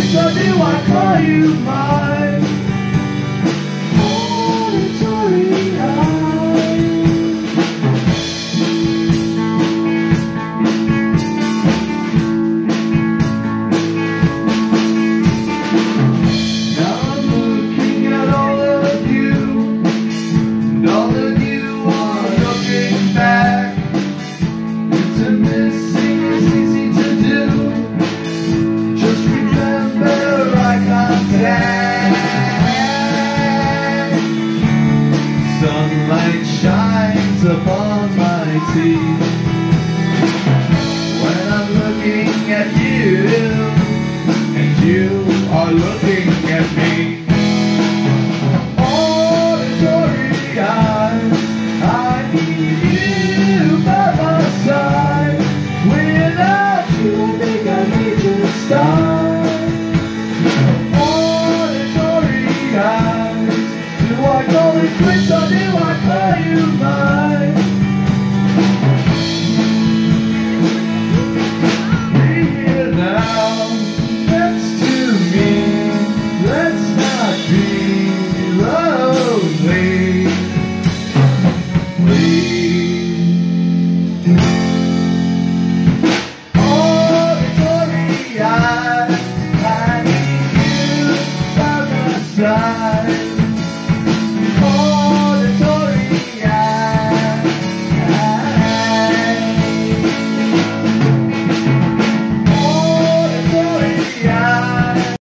quits or do I call you mine? Auditory eyes. Now I'm looking at all of you, and all of you are looking back. Missing is easy to do. Just remember eye contact. Sunlight shines upon my teeth when I'm looking at you, and you are looking at me. Auditory eyes, I need you by my side. Without you, I think I need to start. Auditory eyes, do I call it quits or do I call you mine?